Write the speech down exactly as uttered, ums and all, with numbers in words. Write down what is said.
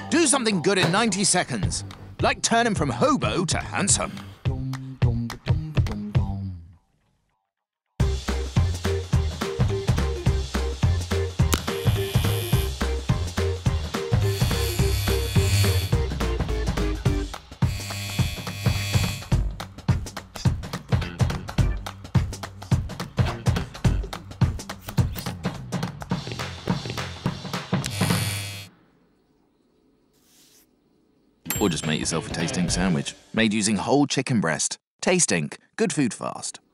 Do something good in ninety seconds, like turning from hobo to handsome. Or just make yourself a Taste Ink sandwich, made using whole chicken breast. Taste Ink, good food fast.